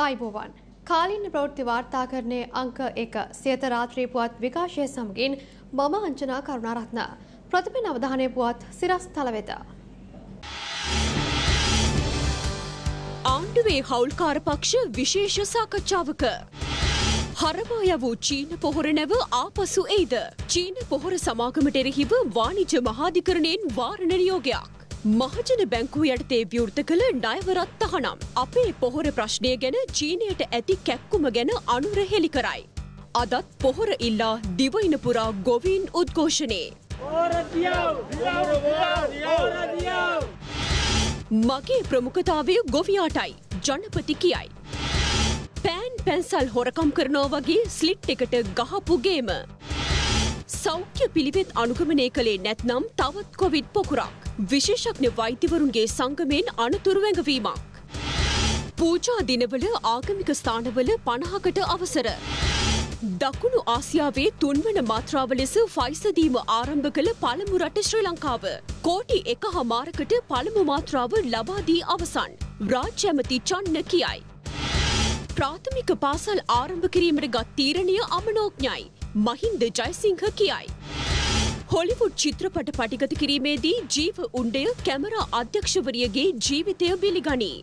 ආයිබෝවන් කාලින ප්‍රවෘත්ති වාර්තාකරණයේ අංක 1 සියත රාත්‍රී පුවත් විකාශය සමගින් මම අංජනා කරුණාරත්න ප්‍රථම අවධානයේ පුවත් සිරස් තල වෙත ආණ්ඩුවේ හවුල්කාර පක්ෂ විශේෂ සාකච්ඡාවක හරවා වූ චීන පොහොර නැව ආපසු එයිද චීන පොහොර සමාගමට එරෙහිව වාණිජ්‍ය මහාධිකරණයෙන් වාරණ නියෝගයක් මහජන බැංකුව යටතේ විවෘත කළ ණයවරත් තහනම් අපේ පොහොර ප්‍රශ්නය ගැන චීනයට ඇති කැක්කුම ගැන අනුර හෙළි කරයි. අදත් පොහොර ඉල්ලා දිවයින පුරා ගොවීන් උද්ඝෝෂණේ. මගේ ප්‍රමුඛතාවය ගොවියාටයි ජනපති කියයි. පෑන් පැන්සල් හොරකම් කරනවා වගේ ස්ලිට් එකට ගහපු ගේම. සෞඛ්‍ය පිළිවෙත් අනුගමනය කළේ නැත්නම් තවත් කොවිඩ් පොකුරක්. විශේෂඥ වෛද්‍යවරුන්ගේ සංගමයෙන් අනතුරු වැඟවීමක්. පූජා දිනවල ආගමික ස්ථානවල 50කට අවසර. දකුණු ආසියාවේ 3 වන මාත්‍රාව ලෙස ෆයිසර් දීම ආරම්භ කළ පළමු රට ශ්‍රී ලංකාව. කෝටි 1.5කට පළමු මාත්‍රාව ලබා දී අවසන්. රාජ්‍ය ඇමති චන්න කියයි. ප්‍රාථමික පාසල් ආරම්භ කිරීමට ගත් තීරණය අමනෝඥයි. මහින්ද ජයසිංහ කියයි. හොලිවුඩ් චිත්‍රපට පටිගත කිරීමේදී ජීව උණ්ඩය කැමරා අධ්‍යක්ෂවරියගේ ජීවිතය බිලිගනී.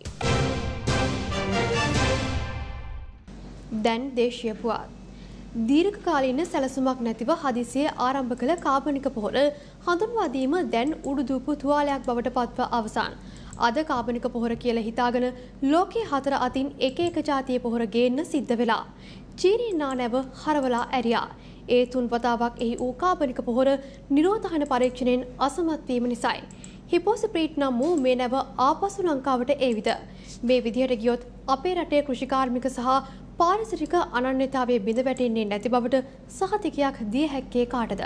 දැන් දේශීය පුවත්. දීර්ඝකාලීන සැලසුමක් නැතිව හදිසියේ ආරම්භ කළ කාබනික පොහොර හඳුන්වා දීම දැන් උඩුදුපු තුවාලයක් බවට පත්ව අවසන්. අද කාබනික පොහොර කියලා හිතාගෙන ලෝකයේ 4 අතින් එක ජාතියේ පොහොර ගේන්න සිද්ධ වෙලා. චීනීය නානැව හරවලා ඇරියා. ඒ 3 වතාවක් එහි වූ කාබනික පොහොර නිරෝධායන පරීක්ෂණයෙන් අසමත් වීම නිසායි. හිපෝසිප්‍රීට් නම් වූ මේ නැව ආපසු ලංකාවට ඒවිද. මේ විදිහට ගියොත් අපේ රටේ කෘෂිකාර්මික සහ පාරිසරික අනන්‍යතාවයේ බිඳ වැටෙන්නේ නැති බවට සහතිකයක් දිය හැක්කේ කාටද?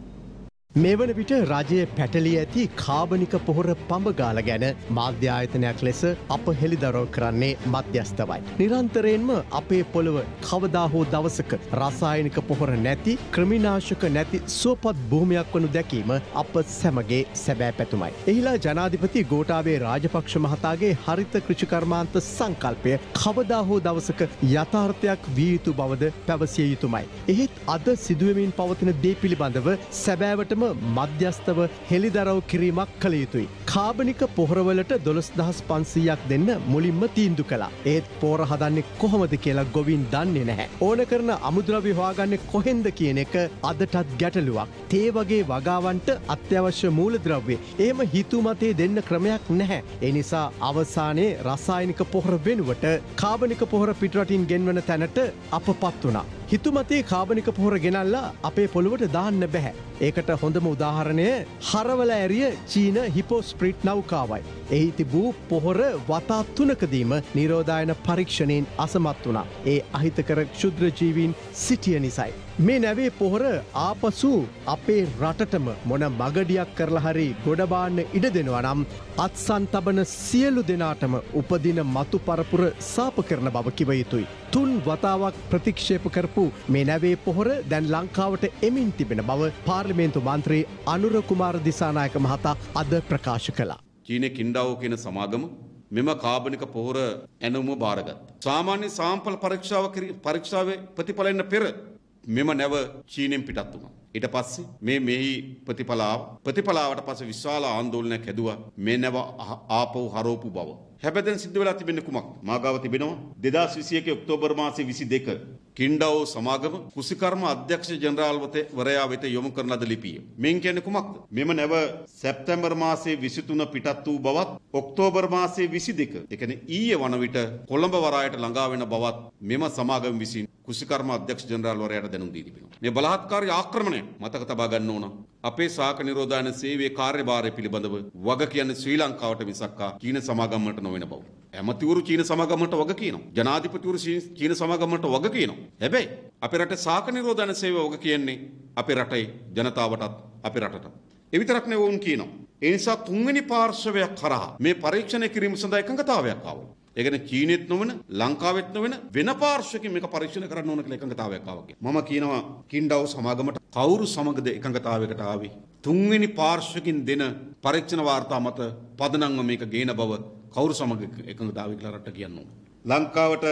මේ වන විට රජය පැටලී ඇති කාබනික පොහොර පඹගාල ගැන මාධ්‍ය ආයතනයක් ලෙස අප හෙළිදරව් කරන්නේ මධ්‍යස්ථවයි. නිරන්තරයෙන්ම අපේ පොළව කවදා හෝ දවසක රසායනික පොහොර නැති ක්‍රිමිනාශක නැති සුවපත් භූමියක් වනු දැකීම අප සැමගේ සැබෑ පැතුමයි. එහිලා ජනාධිපති ගෝඨාභය රාජපක්ෂ මහතාගේ හරිත කෘෂිකර්මාන්ත සංකල්පය කවදා හෝ දවසක යථාර්ථයක් විය යුතු බවද පැවසිය යුතුමයි. එහෙත් අද සිදුවෙමින් පවතින දේ පිළිබඳව සැබෑවටම මධ්‍යස්ථව හෙළිදරව් කිරීමක් කළ යුතුයි. කාබනික පොහොරවලට 12500ක් දෙන්න මුලින්ම තීන්දුව කළා. ඒත් පොහොර හදන්නේ කොහොමද කියලා ගොවින් දන්නේ නැහැ. ඕන කරන අමුද්‍රව්‍ය හොයාගන්නේ කොහෙන්ද කියන එක අදටත් ගැටලුවක්. තේ වගේ වගාවන්ට අත්‍යවශ්‍ය මූලද්‍රව්‍ය එහෙම හිතුමතේ දෙන්න ක්‍රමයක් නැහැ. ඒ නිසා අවසානයේ රසායනික පොහොර වෙනුවට කාබනික පොහොර පිටරටින් ගෙන්වන තැනට අපපත් වුණා. හිතුමතේ කාබනික පොහොර ගෙනල්ලා අපේ පොළොවට දාන්න බැහැ. ඒකට හොඳම උදාහරණය හරවල ඇරිය චීන හිපෝස්ප්‍රීට් නෞකාවයි. එහි තිබූ පොහොර වතා 3කදීම නිරෝධායන පරීක්ෂණයෙන් අසමත් වුණා. ඒ අහිතකර ක්ෂුද්‍රජීවීන් සිටිය නිසායි. මේ නැවේ පොහොර ආපසු අපේ රටටම මොන මගඩියක් කරලා හරි ගොඩබාන්න ඉඩ දෙනවා නම් අත්සන් තබන සියලු දෙනාටම උපදින මතු පරපුර සාප කරන බව කිව යුතුයි. 3 වතාවක් ප්‍රතික්ෂේප කරපු මේ නැවේ පොහොර දැන් ලංකාවට එමින් තිබෙන බව පාර්ලිමේන්තු මන්ත්‍රී අනුර කුමාර දිසානායක මහතා අද ප්‍රකාශ කළා. චීනයේ කින්ඩාවෝ කියන සමාගම මෙම කාබනික පොහොර ඇනුම බාරගත්. සාමාන්‍ය සාම්පල් පරීක්ෂාවේ ප්‍රතිඵල එන්න පෙර මෙම නැව චීනෙන් පිටත් වුණා. ඊට පස්සේ මෙහි ප්‍රතිඵලාවට පස්සේ විශාල ආందోලනයක් ඇදුවා මේ නැව ආපහු හරවපු බව. හැබැයි දැන් සිද්ධ වෙලා තිබෙන්නේ කුමක්ද? මාගාව තිබෙනවා 2021 ඔක්තෝබර් මාසයේ 22 කින්ඩාවෝ සමාගම කුසිකර්ම අධ්‍යක්ෂ ජෙනරාල් වරයා වෙත යොමු කරන ලද ලිපිය. මෙන් කියන්නේ කුමක්ද? මෙම නැව සැප්තැම්බර් මාසයේ 23 පිටත් වූ බවත් ඔක්තෝබර් මාසයේ 22 ඒ කියන්නේ ඊයේ වන විට කොළඹ වරායට ළඟා වෙන බවත් මෙම සමාගම විසින් කුසිකර්ම අධ්‍යක්ෂ ජෙනරාල් වරයාට දැනුම් දී තිබෙනවා. මේ බලහත්කාරී ආක්‍රමණය මතක තබා ගන්න ඕන. අපේ ශාක නිරෝධායන සේවයේ කාර්යභාරය පිළිබඳව වග කියන්නේ ශ්‍රී ලංකාවට මිසක් චීන සමාගමකට නොවන බව. ඇමතිවරු චීන සමාගමකට වග කියනවා. ජනාධිපතිවරු චීන සමාගමකට වග කියනවා. හැබැයි අපේ රටේ ශාක නිරෝධායන සේවය වග කියන්නේ අපේ රටේ ජනතාවටත් අපේ රටටත්. ඒ විතරක් නෙවෙයි වුන් කියනවා. ඒ නිසා තුන්වෙනි පාර්ශවයක් කරා මේ පරීක්ෂණය කිරීම සඳහා එකඟතාවයක් ආවා. ඒ කියන්නේ චීනෙත් නොවන ලංකාවෙත් නොවන වෙන පාර්ශ්වකින් මේක පරීක්ෂණ කරන්න ඕන කියලා එකඟතාවයක් ආවා කියලා. මම කියනවා කින්ඩාවෝ සමාගමට කවුරු සමගද එකඟතාවයකට ආවේ? තුන්වෙනි පාර්ශ්වකින් දෙන පරීක්ෂණ වාර්තා මත පදනම්ව මේක ගේන බව කවුරු සමග එකඟතාවය කියලා රට කියන්න ඕන. ලංකාවට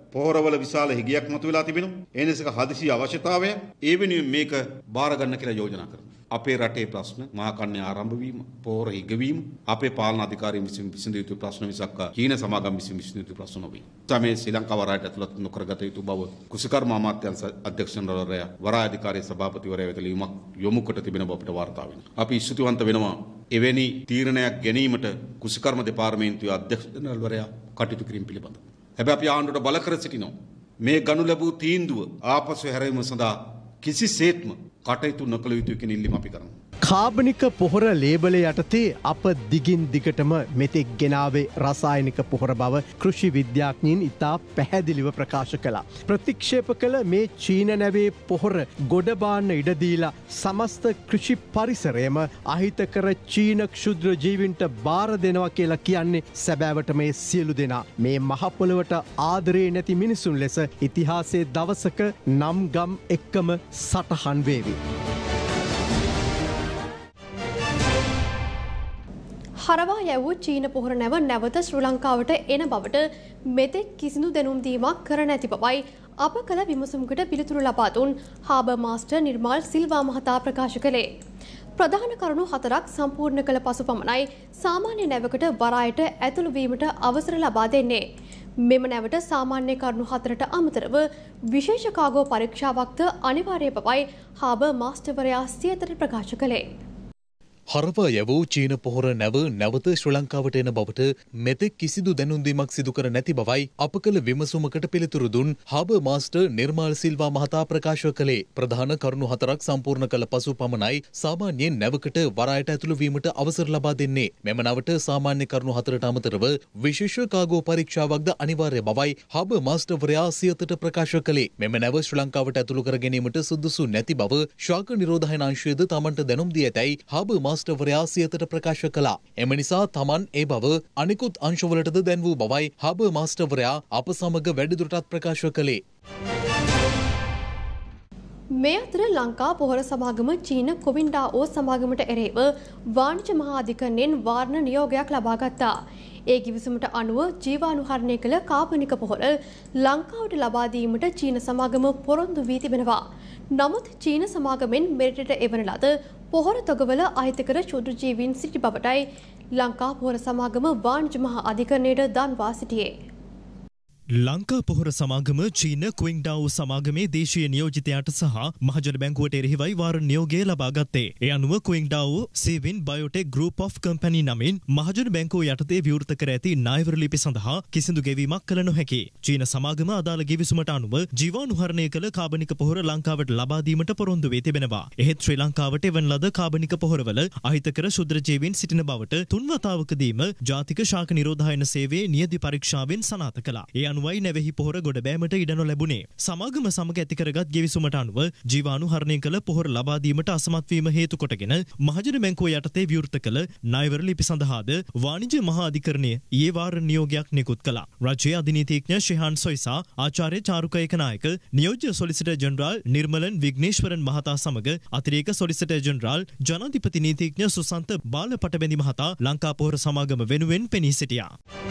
පොහොරවල විශාල හිගයක් මතුවලා තිබෙනවා. ඒ නිසා හදිසි අවශ්‍යතාවය ඒ වෙනුවෙන් මේක බාර ගන්න කියලා යෝජනා කරනවා. අපේ රටේ ප්‍රශ්න මහා කන්නේ ආරම්භ වීම, පොහොර හිගවීම අපේ පාලන අධිකාරිය විසින් විසඳ යුතු ප්‍රශ්න මිසක් චීන සමාගම් විසින් විසඳ යුතු ප්‍රශ්න නොවේ. තමයි ශ්‍රී ලංකාව රටට ඇතුළත් නොකරගත යුතු බව කුසකර්ම අමාත්‍යාංශ අධ්‍යක්ෂකවරයා වරාය අධිකාරිය සභාපතිවරයා වෙත ලියුමක් යොමු කොට තිබෙන බව අපිට වාර්තා වෙනවා. අපි ස්තුතිවන්ත වෙනවා එවැනි තීරණයක් ගැනීමට කුසකර්ම දෙපාර්තමේන්තුවේ අධ්‍යක්ෂකවරයා කටයුතු කිරීම පිළිබඳව. හැබැයි අපි ආණ්ඩුවට බල කර සිටිනවා. මේ ගනු ලැබූ තීන්දුව ආපසු හැරීම සඳහා කිසිසේත්ම කටයුතු නොකළ යුතුයි කියන ඉල්ලීම අපි කරනවා. කාබනික පොහොර ලේබලය යටතේ අප දිගින් දිගටම මෙතෙක් ගෙනාවේ රසායනික පොහොර බව කෘෂි විද්‍යාඥයින් ඉතා පැහැදිලිව ප්‍රකාශ කළා. ප්‍රතික්ෂේප කළ මේ චීන නැවේ පොහොර ගොඩබාන්න ඉඩදීලා සමස්ත කෘෂි පරිසරයම අහිතකර චීන ක්ෂුද්‍ර ජීවින්ට බාර දෙනවා කියලා කියන්නේ සැබෑවට මේ සියලු දෙනා මේ මහපොළවට ආදරේ නැති මිනිසුන් ලෙස ඉතිහාසයේ දවසක නම් ගම් එක්කම සටහන් වේවි. හරවා යැවූ චීන පොහොර නැව නැවත ශ්‍රී ලංකාවට එන බවට මෙතෙක් කිසිදු දැනුම් දීමක් කර නැති බවයි අප කළ විමසුමකට පිළිතුරු ලබා දුන් හාබර් මාස්ටර් නිර්මාල් සිල්වා මහතා ප්‍රකාශ කළේ. ප්‍රධාන කරුණු 4ක් සම්පූර්ණ කළ පසු පමණයි සාමාන්‍ය නැවකට වරායට ඇතුළු වීමට අවසර ලබා දෙන්නේ. මෙම නැවට සාමාන්‍ය කරුණු 4ට අමතරව විශේෂ කාගෝ පරීක්ෂාවක්ද අනිවාර්ය බවයි හාබර් මාස්ටර්වරයා සියතට ප්‍රකාශ කළේ. හරවා යැවූ චීන පොහොර නැව නැවත ශ්‍රී ලංකාවට එන බවට මෙතෙක් කිසිදු දැනුම් දීමක් සිදු කර නැති බවයි අප කළ විමසුමකට පිළිතුරු දුන් හාබර් මාස්ටර් නිර්මාල් සිල්වා මහතා ප්‍රකාශ කළේ. ප්‍රධාන කරුණු 4ක් සම්පූර්ණ කළ පසු පමණයි සාමාන්‍යයෙන් නැවකට වරායට ඇතුළු වීමට අවසර ලබා දෙන්නේ. මෙම නවට සාමාන්‍ය කරුණු 4ට අමතරව විශේෂ කාගෝ පරීක්ෂාවක්ද අනිවාර්ය බවයි හාබර් මාස්ටර්වරයා සියතට ප්‍රකාශ කළේ. මෙම නැව ශ්‍රී ලංකාවට ඇතුළු කර ගැනීමට සුදුසු නැති බව ශාක නිරෝධායන අංශයද තමන්ට දැනුම් දී ඇතැයි හාබර් මාස්ටර්වරයා සියතට ප්‍රකාශ කළා. එම නිසා තමන් ඒ බව අනිකුත් අංශවලටද දැන් වූ බවයි හාබර් මාස්ටර්වරයා අප සමග වැඩිදුරටත් ප්‍රකාශ කළේ. මේ අතර ලංකා පොහොර සමාගම චීන කොවින්ඩාஓ සමාගමට එරෙහිව වාණිජ්‍ය මහා අධිකරණයෙන් වාරණ නියෝගයක් ලබා ගත්තා. ඒ කිවිසුමට අනුව ජීවානුහරණය කළ කාබනික පොහොර ලංකාවට ලබා දීමට චීන සමාගම පොරොන්දු වී තිබෙනවා. නමුත් චීන සමාගමෙන් මෙරටට එවන ලද පොහොර තොගවල අහිතකර ක්ෂුද්‍ර ජීවීන් සිටි බවටයි ලංකා පොහොර සමාගම වාණිජ්‍ය මහා අධිකරණයට දන්වා සිටියේ. ලංකා පොහොර සමාගම චීන කුයින්ඩාව් සමාගමේ දේශීය නියෝජිතයාට සහ මහජන බැංකුවට එරෙහිවයි වාරණ නියෝගය ලබා ගත්තේ. ඒ අනුව Qingdao Seawin biotech group of company නමින් මහජන බැංකුව යටතේ විවෘත කර ඇති ණයවර ලිපි සඳහා කිසිදු ගෙවීමක් කළ නොහැකි. චීන සමාගම අදාළ ගෙවිසුමට අනුව ජීවානුහරණය කළ කාබනික පොහොර ලංකාවට ලබා දීමට පොරොන්දු වී තිබෙනවා. එහෙත් ශ්‍රී ලංකාවට එවන ලද කාබනික පොහොරවල අහිතකර ශුද්‍ර ජීවීන් සිටින බවට තුන් වතාවකදීම ජාතික ශාක නිරෝධායන සේවයේ නියදි පරීක්ෂාවෙන් සනාථ කළා. අනුවයි නැවෙහි පොහොර ගොඩ බෑමට ඉඩ නොලැබුණේ. සමාගම සමග ඇති කරගත් ගෙවිසුමට අනුව ජීවානුහරණය කළ පොහොර ලබා දීමට අසමත් වීම හේතු කොටගෙන මහජන බැංකුව යටතේ විවෘත කළ ණයවර ලිපි සඳහාද වාණිජ්‍ය මහා අධිකරණය ඊයේ වාරණ නියෝගයක් නිකුත් කළා. රජයේ අධිනීතිඥ ශිහාන් සොයිසා, ආචාර්ය චාරුක ඒකනායක, නියෝජ්‍ය සොලිසිටර් ජෙනරාල් නිර්මලන් විග්නේශ්වරන් මහතා සමග අතිරේක සොලිසිටර් ජෙනරාල් ජනාධිපති නීතිඥ සුසන්ත බාලපටබැඳි මහතා ලංකා පොහොර සමාගම වෙනුවෙන් පෙනී සිටියා.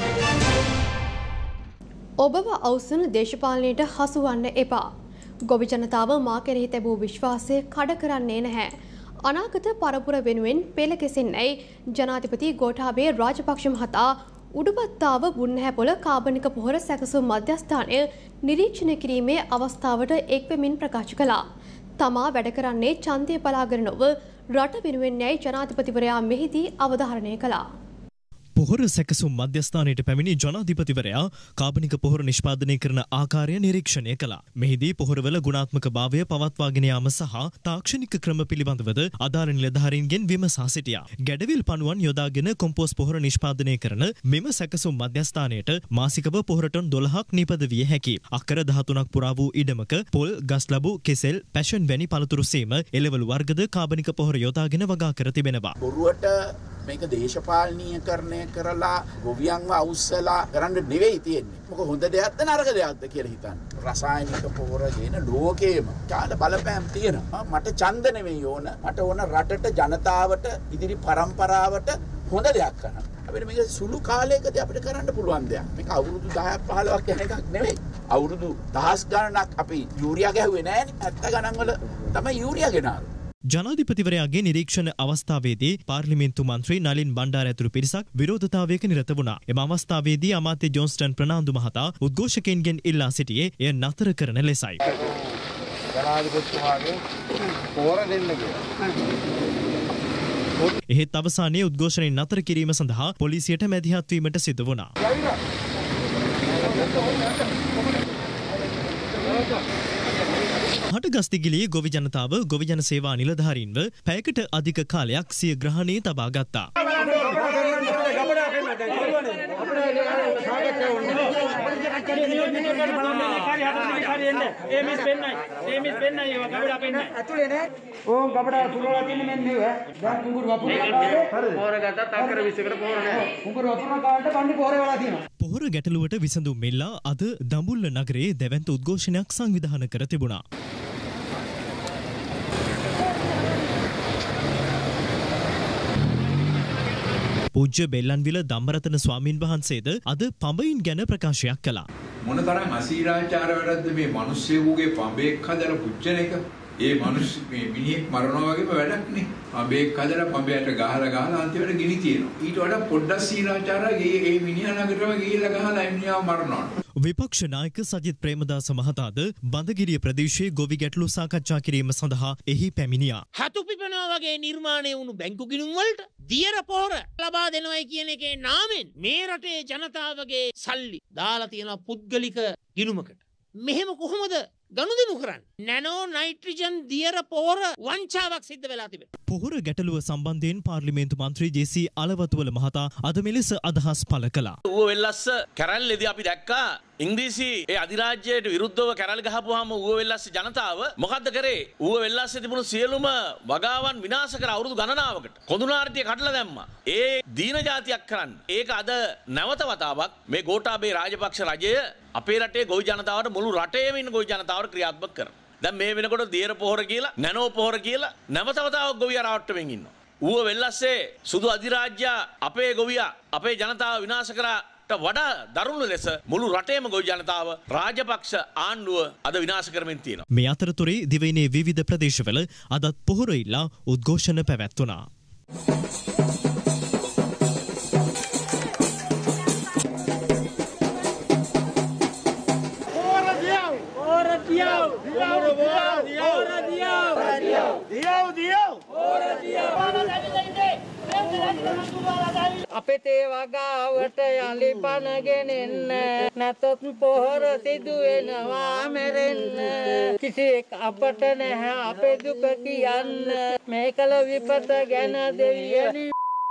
ඔබව අවසන දේශපාලනයට හසු වන්න එපා. ගොවි ජනතාව මා කෙරෙහි තැබූ විශ්වාසය කඩ කරන්නේ නැහැ. අනාගත පරපුර වෙනුවෙන් පෙළ කෙසෙන්නයි ජනාධිපති ගෝඨාභය රාජපක්ෂ මහතා උඩුපත්තාව බුන්නැහැපොළ කාබනික පොහොර සැකසුම් මධ්‍යස්ථානය නිරීක්ෂණය කිරීමේ අවස්ථාවට එක්වෙමින් ප්‍රකාශ කළා. තමා වැඩ කරන්නේ ඡන්දය බලාගෙන නොව රට වෙනුවෙන් යයි ජනාධිපතිවරයා මෙහිදී අවධාරණය කළා. පොහොර සැකසුම් මධ්‍යස්ථානයට පැමිණි ජනාධිපතිවරයා කාබනික පොහොර නිෂ්පාදනය කරන ආකාරය නිරීක්ෂණය කළා. මෙහිදී පොහොරවල ගුණාත්මක භාවය පවත්වාගෙන යාම සහ තාක්ෂණික ක්‍රම පිළිබඳවද අදාළ නිලධාරීන්ගෙන් විමසා සිටියා. ගැඩවිල් පණුවන් යොදාගෙන කොම්පෝස් පොහොර නිෂ්පාදනය කරන මෙම සැකසුම් මධ්‍යස්ථානයට මාසිකව පොහොර ටන් 12ක් නිපද විය හැකියි. අක්කර 13ක් පුරා වූ ඉඩමක පොල්, ගස්ලබු, කෙසෙල්, පැෂන් වැනි පළතුරු සේම එළවලු වර්ගද කාබනික පොහොර යොදාගෙන වගා කර තිබෙනවා. මේක දේශපාලනීය කරණය කරලා ගොවියන්ව අවුස්සලා කරන්න නෙවෙයි තියෙන්නේ. මොකද හොඳ දෙයක්ද නරක දෙයක්ද කියලා හිතන්න. රසායනික පොහොර කියන ලෝකේම කාල බලපෑම් තියෙනවා. මට ඡන්ද නෙවෙයි ඕන. මට ඕන රටට ජනතාවට ඉදිරි පරම්පරාවට හොඳ දෙයක් කරනවා. අපිට මේක සුළු කාලයකදී අපිට කරන්න පුළුවන් දෙයක්. මේක අවුරුදු 10ක් 15ක් යන එකක් නෙවෙයි. අවුරුදු දහස් ගණනක් අපි යූරියා ගැහුවේ නෑනේ. 70 ගණන් වල තමයි යූරියා ගෙනාවේ. ජනාධිපතිවරයාගේ නිරීක්ෂණ අවස්ථාවේදී පාර්ලිමේන්තු මන්ත්‍රී නලින් බණ්ඩාර ඇතුළු පිරිසක් විරෝධතාවයක නිරත වුණා. එම අවස්ථාවේදී අමාත්‍ය ජොන්ස්ටන් ප්‍රනාන්දු මහතා උද්ඝෝෂකයන්ගෙන් ඉල්ලා සිටියේ එය නතර කරන ලෙසයි. ජනාධිපතිතුමාගේ පෝර දෙන්න කියලා. එහෙත් අවසානයේ උද්ඝෝෂණය නතර කිරීම සඳහා පොලිසියට මැදිහත් වීමට සිදු වුණා. හටගස්තිගිලියේ ගොවි ජනතාව ගොවි ජන සේවා නිලධාරීන්ව පැයකට අධික කාලයක් සිය ග්‍රහණයේ තබා ගත්තා. පොහොර ගැටලුවට විසඳුම් මෙල්ලා අද දඹුල්ල නගරයේ දැවැන්ත උද්ඝෝෂණයක් සංවිධානය කර තිබුණා. පූජ්‍ය බෙල්ලන්විල ධම්මරතන ස්වාමීන් වහන්සේද අද පඹයින් ගැන ප්‍රකාශයක් කළා. මොනතරම් අසීරාචාර වැඩක්ද මේ මිනිස්සුගේ පඹේක් හදලා පුච්චන එක? ඒ මිනිස්සු මේ මිනිහෙක් මරනවා වගේම වැඩක් නේ. පඹේක් හදලා පඹයට ගහලා අන්තිමට ගිනි තියනවා. ඊට වඩා පොඩ්ඩක් සීරාචාරයි ඒ මිනිහා ළඟටම ගිහිල්ලා ගහලා මිනිහාව මරනවා. විපක්ෂ නායක සජිත් ප්‍රේමදාස මහතාද බඳගිරිය ප්‍රදේශයේ ගොවි ගැටලු සාකච්ඡා කිරීම සඳහා එහි පැමිණියා. හතු පිපෙනවා වගේ නිර්මාණය වුණු බැංකු ගිණුම් වලට දියර පොහොර ලබා දෙනවයි කියන එකේ නාමෙන් මේ රටේ ජනතාවගේ සල්ලි දාලා තියෙන පුද්ගලික ගිණුමකට. මෙහෙම කොහොමද ගනුදෙනු කරන්නේ? නැනෝ නයිට්‍රජන් දියර පොහොර වංචාවක් සිද්ධ වෙලා තිබෙනවා. පොහොර ගැටලුව සම්බන්ධයෙන් පාර්ලිමේන්තු මන්ත්‍රී ජේ.සී. අලවතුවල මහතා අද මෙලෙස අදහස් පළ කළා. ඌව වෙල්ලස්ස කැරල්ලේදී අපි දැක්කා ඉංග්‍රීසි ඒ අධිරාජ්‍යයට විරුද්ධව කැරල් ගහපුවාම ඌව වෙල්ලස්ස ජනතාව මොකද්ද කරේ? ඌව වෙල්ලස්සේ තිබුණු සියලුම වගාවන් විනාශ කර අවුරුදු ගණනාවකට කොඳුනාර්තිය කඩලා දැම්මා. ඒ දීන જાතියක් කරන්න. ඒක අද නැවත වතාවක් මේ ගෝඨාභය රාජපක්ෂ රජය අපේ රටේ ගොවි ජනතාවට මුළු රටේම ඉන්න ගොවි ජනතාවට ක්‍රියාත්මක කරනවා. දැන් මේ වෙනකොට දියර පොහොර කියලා නැනෝ පොහොර කියලා නැවත වතාවක් ගොවියා රවට්ටමින් ඉන්නවා. ඌව වෙල්ලස්සේ සුදු අධිරාජ්‍ය අපේ ගොවියා අපේ ජනතාව විනාශ කරා වඩා දරුණු ලෙස මුළු රටේම ගොවි ජනතාව රාජපක්ෂ ආණ්ඩුව අද විනාශ කරමින් තියෙනවා. මේ අතරතුරේ දිවයිනේ විවිධ ප්‍රදේශවල අදත් පොහොර ඉල්ලා උද්ඝෝෂණ පැවැත්වුණා. අපේ තේ වගාවට යලි පනගෙන එන්න නැතොත් පොහොර සිදු වෙනවා මෙරෙන්න කිසිෙක් අපට නැහැ අපේ දුක කියන්න මේ කල විපත ගැන දෙවියනි.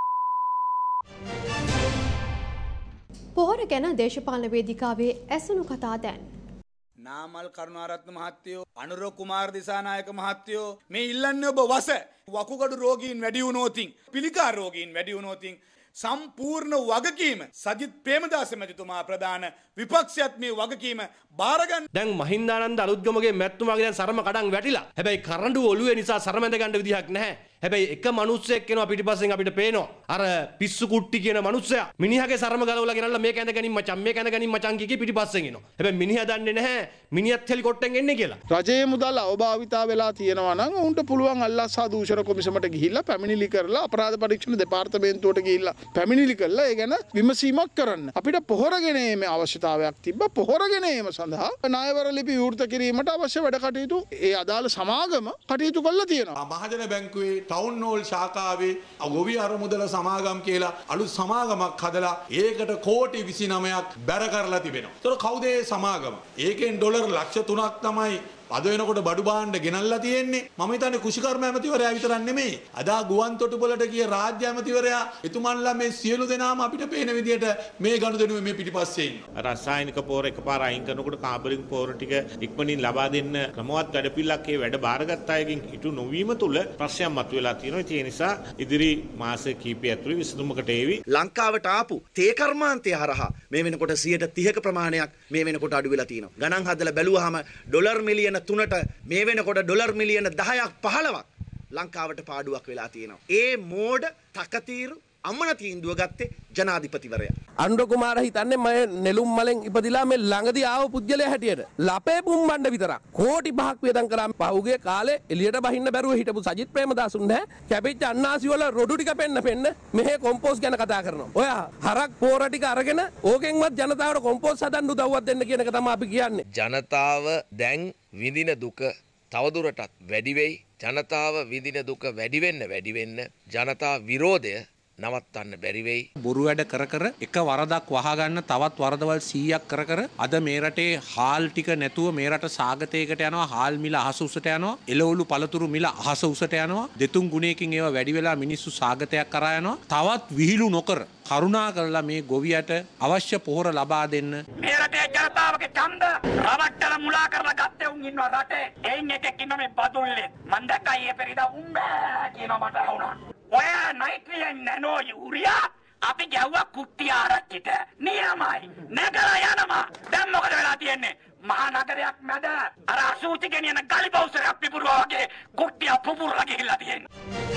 පොහොර ගැන දේශපාලන වේදිකාවේ ඇසුණු කතා දැන්. නාමල් කරුණාරත්න මහත්තයෝ අනුර කුමාර දිසානායක මහත්තයෝ මේ ඉල්ලන්නේ ඔබ වස වකුගඩු රෝගීන් වැඩි වුණොතින් පිළිකා රෝගීන් වැඩි වුණොතින් සම්පූර්ණ වගකීම සජිත් ප්‍රේමදාස මැතිතුමා ප්‍රධාන විපක්ෂයත් මේ වගකීම බාරගන්න. දැන් මහින්දානන්ද අලුත්ගමගේ මැතිතුමාගේ දැන් සරම කඩන් වැටිලා. හැබැයි කරඬුව ඔළුවේ නිසා සරමැඳ ගන්න විදිහක් නැහැ. හැබැයි එක මිනිස්සෙක් එනවා පිටිපස්සෙන් අපිට පේනවා. අර පිස්සු කුට්ටි කියන මිනිස්සයා මිනිහාගේ සරම ගලවලා ගෙනල්ලා මේක ඇඳ ගැනීම මචං මේක ඇඳ ගැනීම මචං කිකි පිටිපස්සෙන් එනවා. හැබැයි මිනිහා දන්නේ නැහැ මිනිහත් හෙලිකොප්ටරෙන් එන්නේ කියලා. රජයේ මුදල් අවභාවිතා වෙලා තියෙනවා නම් උන්ට පුළුවන් අල්ලස් සහ දූෂණ කොමිසමට ගිහිල්ලා පැමිණිලි කරලා අපරාධ පරීක්ෂණ දෙපාර්තමේන්තුවට ගිහිල්ලා පැමිණිලි කරලා ඒ ගැන විමසීමක් කරන්න. අපිට පොහොරගෙන ඒමේ අවශ්‍යතාවයක් තිබ්බා. පොහොරගෙන ඒම සඳහා ණයවර ලිපි විවෘත කිරීමට අවශ්‍ය වැඩ කටයුතු ඒ අදාළ සමාගම කටයුතු කරලා තියෙනවා. මහජන බැංකුවේ ටවුන් හෝල් ශාඛාවේ ගොවි අරමුදල සමාගම් කියලා අලුත් සමාගමක් හදලා ඒකට කෝටි 29ක් බැර කරලා තිබෙනවා. ඒතර කවුද ඒ සමාගම? ඒකෙන් ඩොලර් ලක්ෂ 3ක් තමයි අද වෙනකොට බඩු භාණ්ඩ ගෙනල්ලා තියෙන්නේ. මම හිතන්නේ කුෂිකර්ම ඇමතිවරයා විතරක් නෙමෙයි. අදා ගුවන් තොටුපළට ගිය රාජ්‍ය ඇමතිවරයා එතුමන්ලා මේ සියලු දෙනාම අපිට පේන විදියට මේ ගනුදෙනුවේ මේ පිටිපස්සේ ඉන්නවා. රසායනික පොහොර එකපාර අයින් කරනකොට කාබරින් පොහොර ටික ඉක්මනින් ලබා දෙන්න ක්‍රමවත් වැඩපිළිවෙලක් ඒ වැඩ බාරගත් අයගෙන් ඉටු නොවීම තුල ප්‍රශ්නයක් මතුවලා තියෙනවා. ඒ නිසා ඉදිරි මාස කිහිපය ඇතුළේ විසඳුමකට ඒවි. ලංකාවට ආපු තේ කර්මාන්තය හරහා මේ වෙනකොට 30% ප්‍රමාණයක් මේ වෙනකොට අඩු වෙලා තියෙනවා. ගණන් හදලා බැලුවාම ඩොලර් මිලියන 3ට මේ වෙනකොට ඩොලර් මිලියන 10ක් 15ක් ලංකාවට පාඩුවක් වෙලා තියෙනවා. ඒ මෝඩ තකතිරු අමන තීන්දුව ගත්තේ ජනාධිපතිවරයා. අනුර කුමාර හිතන්නේ මම නෙළුම් මලෙන් ඉපදිලා මේ ළඟදී ආව පුජ්‍යලයා හැටියට ලපේ පුම්බණ්ඩ විතරක් කෝටි 5ක් වියදම් කරා. පහුගිය කාලේ එළියට බහින්න බැරුව හිටපු සජිත් ප්‍රේමදාසුන් නැහැ කැපිච්ච අන්නාසි වල රොඩු ටික පෙන්න මෙහෙ කොම්පෝස් ගැන කතා කරනවා. ඔය හරක් පෝර ටික අරගෙන ඕකෙන්වත් ජනතාවට කොම්පෝස් හදන්න උදව්වක් දෙන්න කියන එක තමයි අපි කියන්නේ. ජනතාව දැන් විඳින දුක තවදුරටත් වැඩි වෙයි. ජනතාව විඳින දුක වැඩි වෙන්න ජනතා විරෝධය නවත්තන්න බැරි වෙයි. බොරු වැඩ කර එක වරදක් වහගන්න තවත් වරදවල් 100ක් කර අද මේ රටේ හාල් ටික නැතුව මේ රට සාගතයකට යනවා. හාල් මිල අහස උසට යනවා. එළවලු පළතුරු මිල අහස උසට යනවා. දෙතුන් ගුණයකින් ඒවා වැඩි වෙලා මිනිස්සු සාගතයක් කරා යනවා. තවත් විහිළු නොකර කරුණා කරලා මේ ගොවියට අවශ්‍ය පොහොර ලබා දෙන්න. මේ රටේ ජනතාවගේ ඡන්ද රවට්ටල මුලා කරලා ගත්තේ උන් ඉන්නවා රටේ. එයින් එකෙක් ඉන්න මේ බදුල්ලේ. මන් දැක්කා ඊයේ පෙරේදා උඹ කියනවා මට වුණා. ඔය නයිට්‍රියන් නැනෝ යූරියා අපි ගැව්වා කුට්ටිය ආරච්චිට. නියමයි. නගලා යනවා. දැන් මොකද වෙලා තියෙන්නේ? මහා නගරයක් මැද අර අසූචි ගෙනියන ගලි බවුසරයක් පිපුරුවා වගේ කුට්ටිය පුපුරලා ගිහිල්ලා තියෙනවා.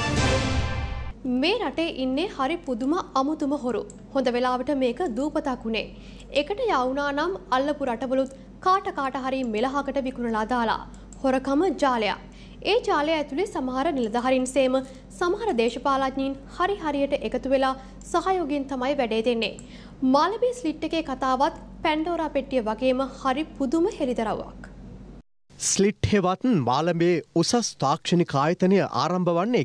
මේ රටේ ඉන්නේ හරි පුදුම අමුතුම හොරු. හොඳ වෙලාවට මේක දූපතක් උනේ. එකට යවුනා නම් අල්ලපු රටවලුත් කාට හරි මෙලහකට විකුණලා දාලා හොරකම ජාලයක්. ඒ ජාලය ඇතුලේ සමහර නිලධාරීන් සේම සමහර දේශපාලඥයින් හරියට එකතු වෙලා සහයෝගයෙන් තමයි වැඩේ දෙන්නේ. මාලබී ස්ලිට් එකේ කතාවත් පැන්ඩෝරා පෙට්ටිය වගේම හරි පුදුම හෙළිදරව්වක්. ස්ලිට් හෙවත් මාලඹේ උසස් තාක්ෂණික ආයතනය ආරම්භ වන්නේ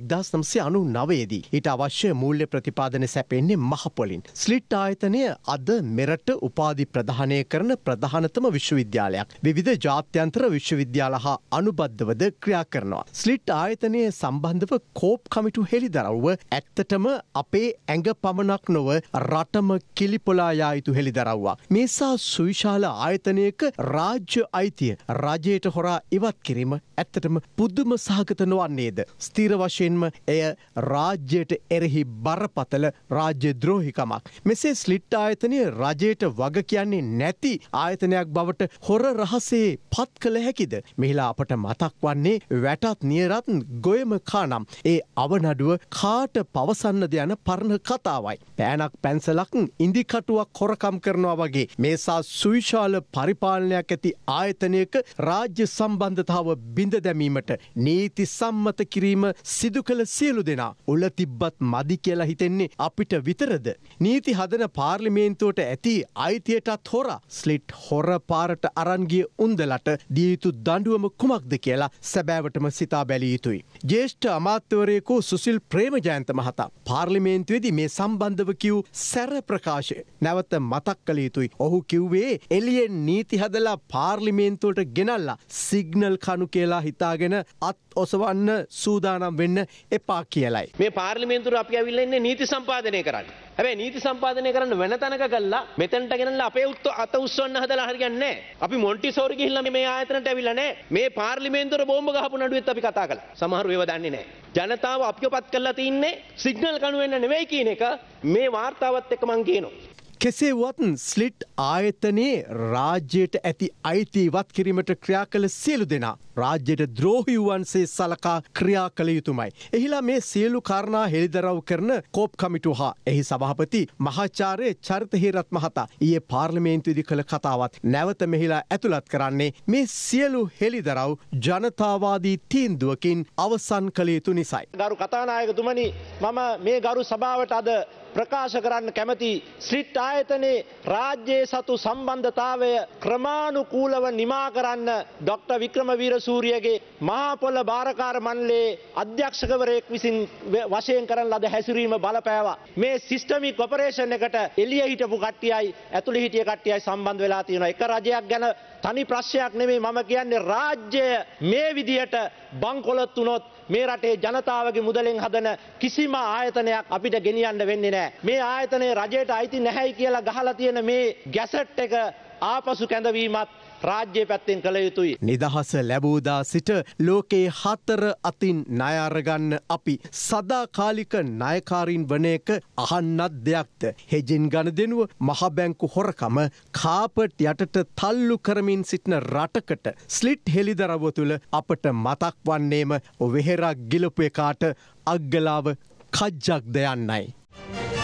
1999 දී. ඊට අවශ්‍ය මූල්‍ය ප්‍රතිපාදන සැපෙන්නේ මහපොලින්. ස්ලිට් ආයතනය අද මෙරට උපාධි ප්‍රදානය කරන ප්‍රධානතම විශ්වවිද්‍යාලයක්. විවිධ ජාත්‍යන්තර විශ්වවිද්‍යාල හා අනුබද්ධවද ක්‍රියා කරනවා. ස්ලිට් ආයතනය සම්බන්ධව කෝප් කමිටු හෙළිදරව්ව ඇත්තටම අපේ ඇඟ පමණක් නොව රටම කිලිපොලා යා යුතු හෙළිදරව්වක්. මේසා සුවිශාල ආයතනයක රාජ්‍ය අයිතිය රජයට ඉවත් කිරීම ඇත්තටම පුදුම සහගත නොවන්නේද. ස්ථීර වශයෙන්ම එය රාජ්‍යයට එරෙහි බරපතල රාජ්‍ය ද්‍රෝහිකමක්. මෙසේ ස්ලිට් ආයතනය රජයට වග කියන්නේ නැති ආයතනයක් බවට හොර රහසේ පත් කළ හැකිද. මෙහිලා අපට මතක් වන්නේ වැටත් නියරත් ගොයම කානම්. ඒ අවනඩුව කාට පවසන්නද යන පරණ කතාවයි. පෑනක් පැන්සලක් ඉන්දිකටුවක් හොරකම් කරනවා වගේ මේසා සුවිශාල පරිපාලනයක් ඇති ආයතනයක රාජ්‍ය සම්බන්ධතාව බිඳ දැමීමට නීති සම්මත කිරීම සිදු කළ සියලු දෙනා උල තිබ්බත් මදි කියලා හිතෙන්නේ අපිට විතරද. නීති හදන පාර්ලිමේන්තුවට ඇති අයිතියටත් හොරා ස්ලිට් හොර පාරට අරන්ගිය උන්දලට දිය යුතු දඬුවම කුමක්ද කියලා සැබෑවටම සිතා බැලිය යුතුයි. ජ්‍යෙෂ්ඨ අමාත්‍යවරයෙකු සුසිල් ප්‍රේමජයන්ත මහතා පාර්ලිමේන්තුවේදී මේ සම්බන්ධව කිව් සැර ප්‍රකාශය නැවත මතක් කළ යුතුයි. ඔහු කිව්වේ එළියෙන් නීති හදලා පාර්ලිමේන්තුවට ගෙනල්ලා සිග්නල් කණු කියලා හිතාගෙන අත් ඔසවන්න සූදානම් වෙන්න එපා කියලයි. මේ පාර්ලිමේන්තුවට අපි ඇවිල්ලා ඉන්නේ නීති සම්පාදනය කරන්න. හැබැයි නීති සම්පාදනය කරන්න වෙන තැනක ගල්ලා මෙතනට ගෙනල්ලා අපේ අත උස්සන්න හදලා හරියන්නේ නැහැ. අපි මොන්ටිසෝරි ගිහිල්ලා මේ ආයතනට ඇවිල්ලා නැහැ. මේ පාර්ලිමේන්තුවට බෝම්බ ගහපු නඩුවෙත් අපි කතා කළා. සමහරව ඒව දන්නේ නැහැ. ජනතාව අපිවපත් කරලා තින්නේ සිග්නල් කණු වෙන්න නෙවෙයි කියන එක මේ වාර්තාවත් එක්ක මං කියනවා. කෙසේ වත් ස්ලිට් ආයතනයේ රාජ්‍යයට ඇති අයිතිය ඉවත් කිරීමට ක්‍රියා කළ සියලු දෙනා රාජ්‍යයට ද්‍රෝහී වන්සේ සලකා ක්‍රියා කළ යුතුමයි. එහිලා මේ සියලු කාරණා හෙළිදරව් කරන කෝප් කමිටුව හා එහි සභාපති මහාචාර්ය චරිත හේරත් මහතා ඊයේ පාර්ලිමේන්තුවේදී කළ කතාවත් නැවත මෙහිලා ඇතුළත් කරන්නේ මේ සියලු හෙළිදරව් ජනතාවාදී තීන්දුවකින් අවසන් කළ යුතු නිසයි. ගරු කතානායකතුමනි මම මේ ගරු සභාවට අද ප්‍රකාශ කරන්න කැමති ස්ලිට් ආයතනයේ රාජ්‍යයේ සතු සම්බන්ධතාවය ක්‍රමානුකූලව නිමා කරන්න ඩොක්ටර් වික්‍රමවීර සූරියගේ මහා පොළ භාරකාර මණ්ඩලයේ අධ්‍යක්ෂකවරයෙක් විසින් වශයෙන් කරන ලද හැසිරීම බලපෑවා. මේ සිස්ටමික් ඔපරේෂන් එකට එළිය හිටපු කට්ටියයි ඇතුළේ හිටිය කට්ටියයි සම්බන්ධ වෙලා තියෙනවා. එක රජයක් ගැන තනි ප්‍රශ්නයක් නෙමෙයි මම කියන්නේ රාජ්‍යය මේ විදියට බංකොලොත් වුණොත් මේ රටේ ජනතාවගේ මුදලෙන් හදන කිසිම ආයතනයක් අපිට ගෙනියන්න වෙන්නේ නැහැ. මේ ආයතනයේ රජයට අයිති නැහැයි කියලා ගහලා තියෙන මේ ගැසට් එක ආපසු කැඳවීමත් රාජ්‍ය පැත්තෙන් කළ යුතුයි. නිදහස ලැබූදා සිට ලෝකයේ 4 අතින් ණය අරගන්න අපි සදාකාලික ණයකාරීන් වන එක අහන්නත් දෙයක්ද. හෙජින් ගනුදෙනුව මහ බැංකු හොරකම කාපට් යටට තල්ලු කරමින් සිටින රටකට ස්ලිට් හෙළිදරව්ව තුළ අපට මතක් වන්නේම වෙහෙරක් ගිලපු එකාට අග්ගලාව කජ්ජක්ද යන්නයි.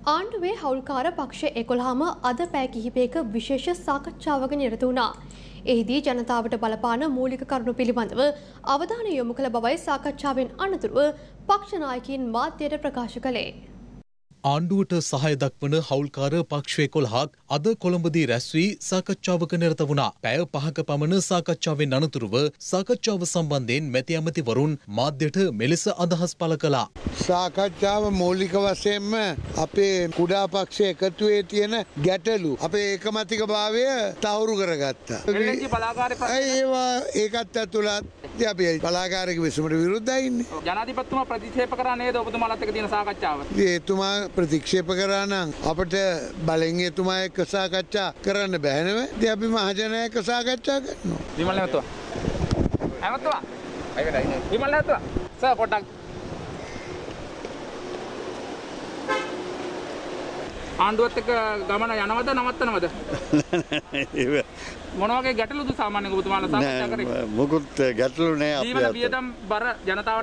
ආණ්ඩුවේ හවුල්කාර පක්ෂ 11ම අද පැය කිහිපයක විශේෂ සාකච්ඡාවක නිරත වුණා. එහිදී ජනතාවට බලපාන මූලික කරුණු පිළිබඳව අවධානය යොමු කළ බවයි සාකච්ඡාවෙන් අනතුරුව පක්ෂ නායකයින් මාධ්‍යයට ප්‍රකාශ කළේ. ආණ්ඩුවට සහය දක්වන හවුල්කාර පක්ෂ 11ක් අද කොළඹදී රැස් වී සාකච්ඡාවක නිරත වුණා. පැය 5ක පමණ සාකච්ඡාවෙන් අනතුරුව සාකච්ඡාව සම්බන්ධයෙන් මැති ඇමතිවරුන් මාධ්‍යට මෙලෙස අදහස් පළ කළා. සාකච්ඡාව මූලික වශයෙන්ම අපේ කුඩා පක්ෂ එකතුවේ තියෙන ගැටලු අපේ ඒකමතිකභාවය තහවුරු කරගත්තා. ඒවා ඒකත් ඇතුළත් අපි බලාගාරක විසමට විරුද්ධයි ඉන්නේ. ජනාධිපතිතුමා ප්‍රතික්ෂේප කරා නේද ඔබතුමාලත් එක්ක තියෙන සාකච්ඡාව? එතුමා ප්‍රතික්ෂේප කරා නම් අපිට බලෙන් එතුමා එක්ක සාකච්ඡා කරන්න බෑ නේද? ඉතින් අපි මහජනයා එක්ක සාකච්ඡා කරනවා. විමල් නැවතුවා. නැවතුවා. විමල් නැවතුවා. සර් පොඩ්ඩක්. ආණ්ඩුවත් එක්ක ගමන යනවද නවත්තනවද? මොන වගේ ගැටලුද සාමාන්‍යයෙන් ඔබතුමාලා සාකච්ඡා කරේ? මොකුත් ගැටලු නෑ අපි. ජීවන වියදම් බර ජනතාවට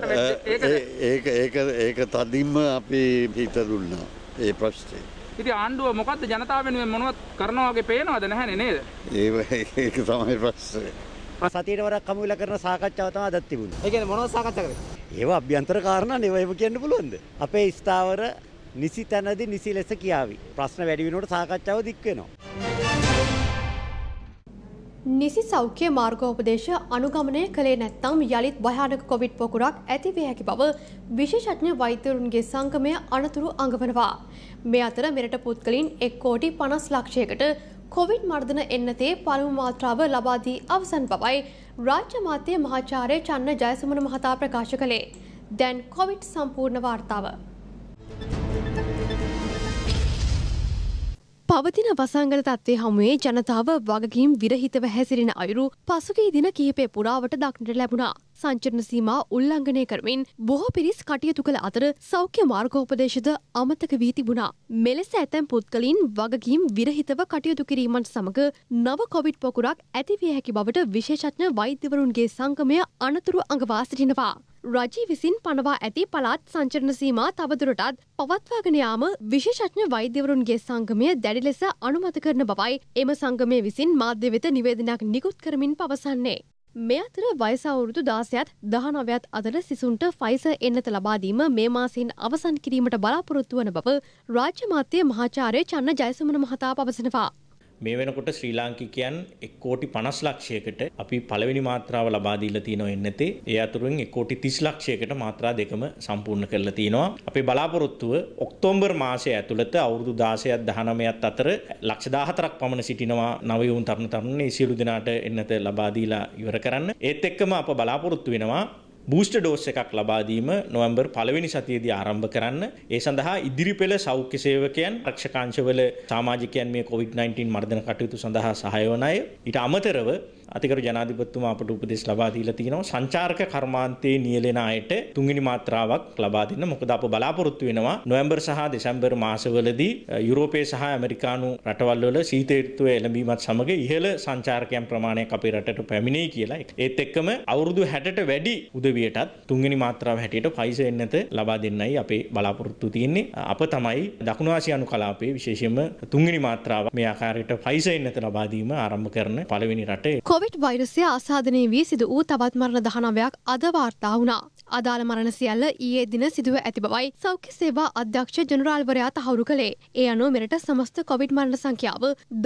ඒක තදින්ම අපි හිත දුන්නා. ඒ ප්‍රශ්නේ. ඉතින් ආණ්ඩුව මොකද්ද ජනතාව වෙනුවෙන් මොනවද කරනවා වගේ පේනවද නැහැනේ නේද? ඒක තමයි ප්‍රශ්නේ. සතියේ වරක් හමු වෙලා කරන සාකච්ඡාව තමයි අදත් තිබුණේ. ඒ කියන්නේ මොනවද සාකච්ඡා කරේ? ඒවා අභ්‍යන්තර කාරණා නේ ඒව කියන්න පුළුවන්ද? අපේ ස්ථාවර නිසි තැනදී නිසි ලෙස කියාවි. ප්‍රශ්න වැඩි වෙනකොට සාකච්ඡාව දික් වෙනවා. නිසි සෞඛ්‍ය මාර්ගෝපදේශ අනුගමනය කළේ නැත්නම් යළිත් භයානක කොවිඩ් පොකුරක් ඇති විය හැකි බව විශේෂඥ වෛද්‍යවරුන්ගේ සංගමය අනතුරු අඟවනවා. මේ අතර මෙරට පුද්ගලයන් 1,50,00,000කට කොවිඩ් මර්ධන එන්නතේ පළමු මාත්‍රාව ලබා දී අවසන් බවයි රාජ්‍ය මාත්‍ය මහාචාර්ය චන්න ජයසුමන මහතා ප්‍රකාශ කළේ. දැන් කොවිඩ් සම්පූර්ණ වාර්තාව. පවතින වසංගත තත්ත්වය හමුවේ ජනතාව වගකීම් විරහිතව හැසිරෙන අයුරු පසුගිය දින කිහිපය පුරාවට දක්නට ලැබුණා. සංචරණ සීමා උල්ලංඝනය කරමින් බොහෝ පිරිස් කටයුතු කළ අතර සෞඛ්‍ය මාර්ගෝපදේශද අමතක වී තිබුණා. මෙලෙස ඇතැම් පුද්ගලයන් වගකීම් විරහිතව කටයුතු කිරීමත් සමග නව කොවිඩ් පොකුරක් ඇති විය හැකි බවට විශේෂඥ වෛද්‍යවරුන්ගේ සංගමය අනතුරු අඟවා සිටිනවා. රජය විසින් පනවා ඇති පළාත් සංචරණ සීමා තවදුරටත් පවත්වාගෙන යාම විශේෂඥ වෛද්‍යවරුන්ගේ සංගමය දැඩි ලෙස අනුමත කරන බවයි එම සංගමය විසින් මාධ්‍ය වෙත නිවේදනයක් නිකුත් කරමින් පවසන්නේ. මේ අතර වයස අවුරුදු 16ත් 19ත් අතර සිසුන්ට ෆයිසර් එන්නත ලබා දීම මේ මාසයෙන් අවසන් කිරීමට බලාපොරොත්තු වන බව රාජ්‍ය මාත්‍ය මහාචාර්ය චන්න ජයසුමන මහතා පවසනවා. මේ වෙනකොට ශ්‍රී ලාංකිකයන් 1,50,00,000කට අපි පළවෙනි මාත්‍රාව ලබා දීලා තියෙනවා එන්නතේ. ඒ අතුරින් 1,30,00,000කට මාත්‍රා දෙකම සම්පූර්ණ කරලා තියෙනවා. අපේ බලාපොරොත්තුව ඔක්තෝබර් මාසය ඇතුළත අවුරුදු 16ත් 19ත් අතර 14,000ක් පමණ සිටිනවා නවයුන් තරුණ තරුණී සියලු දෙනාට එන්නත ලබා දීලා ඉවර කරන්න. ඒත් එක්කම අප බලාපොරොත්තු වෙනවා බූස්ටර් ඩෝස් එකක් ලබා දීම නොවැම්බර් පළවෙනි සතියේදී ආරම්භ කරන්න. ඒ සඳහා ඉදිරි පෙළ සෞඛ්‍ය සේවකයන්, ආරක්ෂකාංශවල සමාජිකයන් මේ COVID-19 මර්ධන කටයුතු සඳහා සහාය වන අය. ඊට අමතරව අතිගරු ජනාධිපතිතුමා අපට උපදෙස් ලබා දීලා තියෙනවා සංචාරක කර්මාන්තයේ නියැලෙන අයට තුන්වෙනි මාත්‍රාවක් ලබා දෙන්න. මොකද අප බලාපොරොත්තු වෙනවා නොවැම්බර් සහ දෙසැම්බර් මාසවලදී යුරෝපයේ සහ ඇමරිකානු රටවල් වල ශීත ඍතුවේ එළඹීමත් සමග ඉහළ සංචාරකයන් ප්‍රමාණයක් අපේ රටට පැමිණෙයි කියලා. ඒත් එක්කම අවුරුදු 60ට වැඩි උදවියටත් තුන්වෙනි මාත්‍රාව හැටියට ෆයිසර් එන්නත ලබා දෙන්නයි අපේ බලාපොරොත්තු තියෙන්නේ. අප තමයි දකුණු ආසියානු කලාපයේ විශේෂයෙන්ම තුන්වෙනි මාත්‍රාව මේ ආකාරයට ෆයිසර් එන්නත ලබා දීම ආරම්භ කරන පළවෙනි රට. කොවිඩ් වෛරසය ආසාදනය වී සිදු වූ තවත් මරණ 19ක් අද වාර්තා වුණා. අදාළ මරණ සියල්ල ඊයේ දින සිදුව ඇති බවයි සෞඛ්‍ය සේවා අධ්‍යක්ෂ ජනරාල්වරයා තහවුරු කළේ. ඒ අනුව මෙරට සමස්ත කොවිඩ් මරණ සංඛ්‍යාව